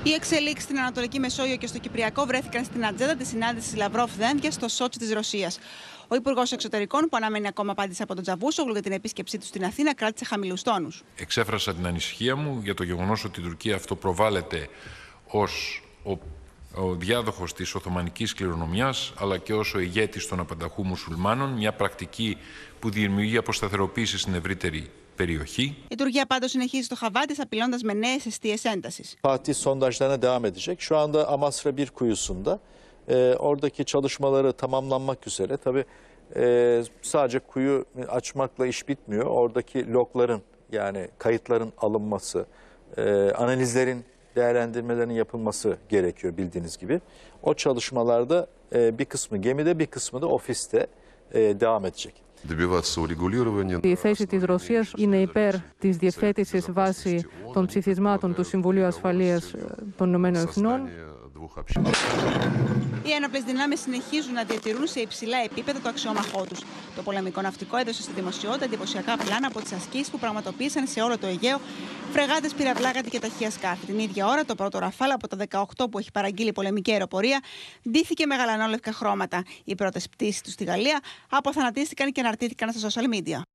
Οι εξελίξεις στην Ανατολική Μεσόγειο και στο Κυπριακό βρέθηκαν στην ατζέντα της συνάντησης Λαυρόφ-Δένδια στο Σότσι της Ρωσίας. Ο Υπουργός Εξωτερικών, που αναμένει ακόμα απάντηση από τον Τσαβούσογλου για την επίσκεψή του στην Αθήνα, κράτησε χαμηλούς τόνους. Εξέφρασα την ανησυχία μου για το γεγονός ότι η Τουρκία αυτοπροβάλλεται ως ο διάδοχος της Οθωμανικής κληρονομιάς, αλλά και ως ο ηγέτης των απανταχού μουσουλμάνων, μια πρακτική που δημιουργεί αποσταθεροποίηση στην ευρύτερη περιοχή. Η Τουρκία πάντως συνεχίζει το χαβά της, απειλώντας με νέες αιστείες έντασης. Fatih sondajlarına devam edecek. Şu anda Amasra 1 kuyusunda oradaki çalışmaları tamamlanmak üzere. Tabii sadece kuyu açmakla iş bitmiyor. Oradaki logların, yani kayıtların alınması, analizlerin değerlendirmelerinin yapılması gerekiyor bildiğiniz gibi. O çalışmalarda bir kısmı gemide, bir kısmı da ofiste devam edecek. Η θέση της Ρωσίας είναι υπέρ της διευθέτησης βάσει των ψηφισμάτων του Συμβουλίου Ασφαλείας των Ηνωμένων Εθνών. Οι ένοπλες δυνάμεις συνεχίζουν να διατηρούν σε υψηλά επίπεδα το αξιόμαχό τους. Το πολεμικό ναυτικό έδωσε στη δημοσιότητα εντυπωσιακά πλάνα από τις ασκήσεις που πραγματοποίησαν σε όλο το Αιγαίο φρεγάτες, πυραυλάγαντι και ταχεία σκάφη. Την ίδια ώρα, το πρώτο Ραφάλ από τα 18 που έχει παραγγείλει πολεμική αεροπορία ντύθηκε με γαλανόλευκα χρώματα. Οι πρώτες πτήσεις του στη Γαλλία αποθανατίστηκαν και αναρτήθηκαν στα social media.